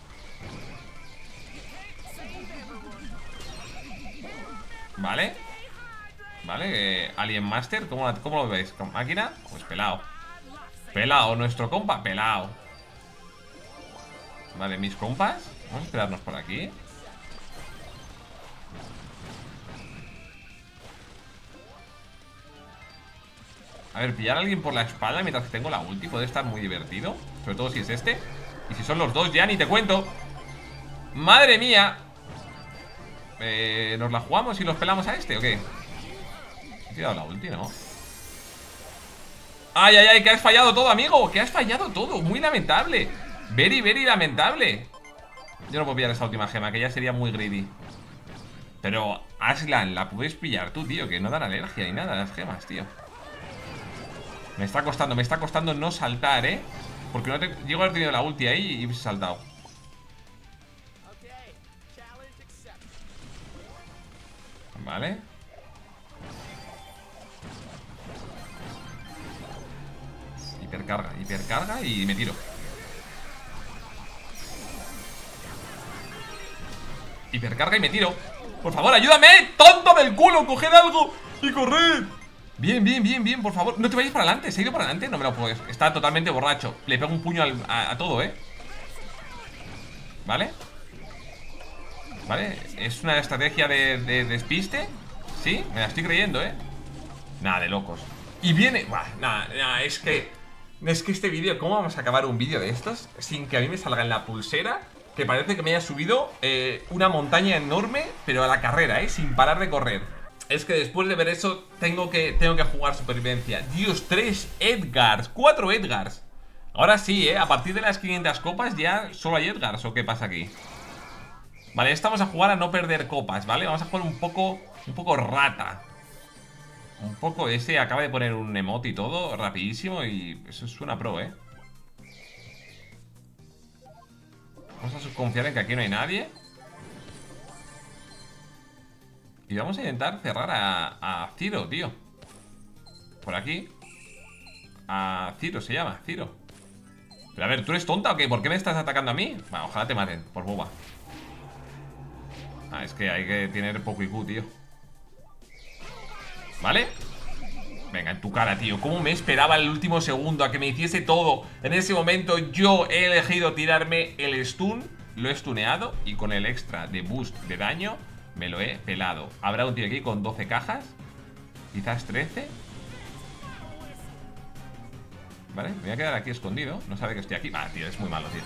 A: Vale. Vale, eh, Alien Master, ¿cómo, ¿cómo lo veis? ¿Con máquina? Pues pelado. Pelado, nuestro compa, pelado. Vale, mis compas. Vamos a esperarnos por aquí. A ver, pillar a alguien por la espalda mientras que tengo la ulti puede estar muy divertido. Sobre todo si es este. Y si son los dos, ya ni te cuento. ¡Madre mía! Eh, ¿Nos la jugamos y los pelamos a este o qué? He tirado la ulti, ¿no? ¡Ay, ay, ay! Que has fallado todo, amigo. Que has fallado todo. Muy lamentable. Very, very lamentable. Yo no puedo pillar esta última gema, que ya sería muy greedy. Pero, Aslan, la puedes pillar tú, tío. Que no dan alergia ni nada las gemas, tío. Me está costando, me está costando no saltar, ¿eh? Porque no te... llego a haber tenido la ulti ahí y hubiese saltado. Vale. Hipercarga, hipercarga y me tiro. Hipercarga y me tiro. Por favor, ayúdame, tonto del culo, coged algo y corred. Bien, bien, bien, bien, por favor. No te vayas para adelante, ¿se ha ido para adelante? No me lo puedes. Está totalmente borracho. Le pego un puño al, a, a todo, ¿eh? ¿Vale? ¿Vale? ¿Es una estrategia de, de despiste? Sí, me la estoy creyendo, ¿eh? Nada, de locos. Y viene... Buah, nada, nada, es que... Es que este vídeo... ¿Cómo vamos a acabar un vídeo de estos sin que a mí me salga en la pulsera que parece que me haya subido eh, una montaña enorme, pero a la carrera, ¿eh? Sin parar de correr. Es que después de ver eso tengo que, tengo que jugar supervivencia. Dios, tres Edgars, cuatro Edgars. Ahora sí, ¿eh? A partir de las quinientas copas ya solo hay Edgars, ¿o qué pasa aquí? Vale, estamos a jugar a no perder copas, ¿vale? Vamos a jugar un poco, un poco rata. Un poco ese, acaba de poner un emote y todo, rapidísimo. Y eso suena pro, ¿eh? Vamos a confiar en que aquí no hay nadie. Y vamos a intentar cerrar a, a Ciro, tío. Por aquí. A Ciro se llama, Ciro. Pero a ver, ¿tú eres tonta o qué? ¿Por qué me estás atacando a mí? Bueno, ojalá te maten, por boba. Ah, es que hay que tener poco I Q, tío. ¿Vale? Venga, en tu cara, tío. ¿Cómo me esperaba el último segundo a que me hiciese todo? En ese momento yo he elegido tirarme el stun. Lo he stuneado y con el extra de boost de daño me lo he pelado. Habrá un tío aquí con doce cajas. Quizás trece. Vale, me voy a quedar aquí escondido. No sabe que estoy aquí. Ah, tío, es muy malo, tío.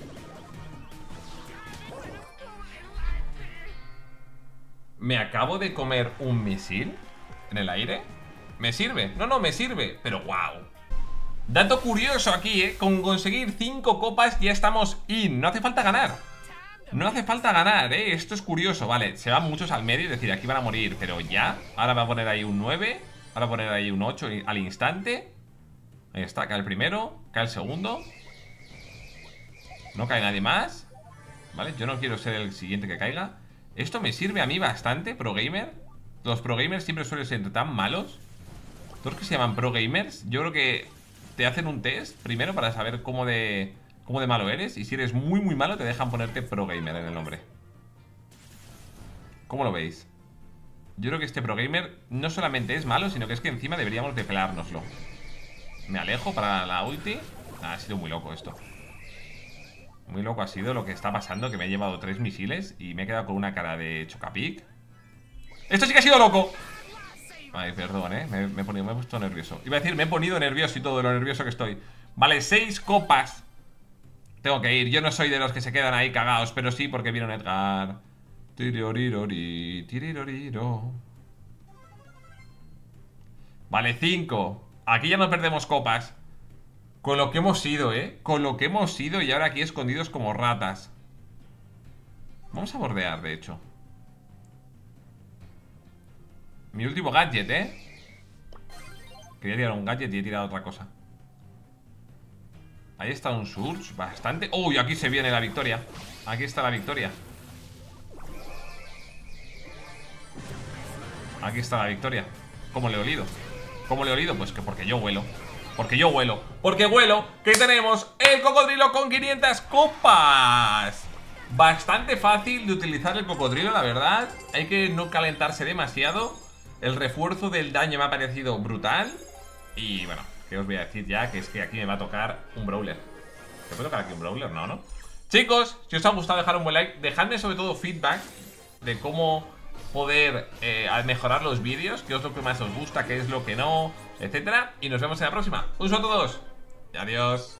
A: Me acabo de comer un misil en el aire. ¿Me sirve? No, no, me sirve. Pero wow. Dato curioso aquí, ¿eh? Con conseguir cinco copas ya estamos in. No hace falta ganar. No hace falta ganar, ¿eh? Esto es curioso. Vale, se van muchos al medio, es decir, aquí van a morir. Pero ya, ahora va a poner ahí un nueve. Ahora va a poner ahí un ocho al instante. Ahí está, cae el primero. Cae el segundo. No cae nadie más. Vale, yo no quiero ser el siguiente que caiga. Esto me sirve a mí bastante, pro gamer. Los pro gamers siempre suelen ser tan malos. Todos los que se llaman pro gamers, yo creo que te hacen un test primero para saber cómo de, cómo de malo eres. Y si eres muy muy malo te dejan ponerte pro gamer en el nombre. ¿Cómo lo veis? Yo creo que este pro gamer no solamente es malo, sino que es que encima deberíamos de pelárnoslo. Me alejo para la ulti. Ah, ha sido muy loco esto. Muy loco ha sido lo que está pasando, que me he llevado tres misiles y me he quedado con una cara de chocapic. ¡Esto sí que ha sido loco! Ay, perdón, eh, me, me, he ponido, me he puesto nervioso. Iba a decir, me he ponido nervioso y todo de lo nervioso que estoy. Vale, seis copas. Tengo que ir, yo no soy de los que se quedan ahí cagados, pero sí porque vino Edgar. Tirirorirori, tiririroriro. Vale, cinco. Aquí ya no perdemos copas. Con lo que hemos ido, eh Con lo que hemos ido y ahora aquí escondidos como ratas. Vamos a bordear, de hecho. Mi último gadget, eh Quería tirar un gadget y he tirado otra cosa. Ahí está un surge bastante. Uy, aquí se viene la victoria. Aquí está la victoria. Aquí está la victoria. ¿Cómo le he olido? ¿Cómo le he olido? Pues que porque yo huelo. Porque yo huelo, porque huelo que tenemos el cocodrilo con quinientas copas. Bastante fácil de utilizar el cocodrilo, la verdad. Hay que no calentarse demasiado. El refuerzo del daño me ha parecido brutal. Y bueno, ¿qué os voy a decir ya? Que es que aquí me va a tocar un brawler. ¿Se puede tocar aquí un brawler? No, ¿no? Chicos, si os ha gustado, dejar un buen like. Dejadme sobre todo feedback de cómo poder eh, mejorar los vídeos. Qué es lo que más os gusta, qué es lo que no, etcétera. Y nos vemos en la próxima. Un saludo a todos. Adiós.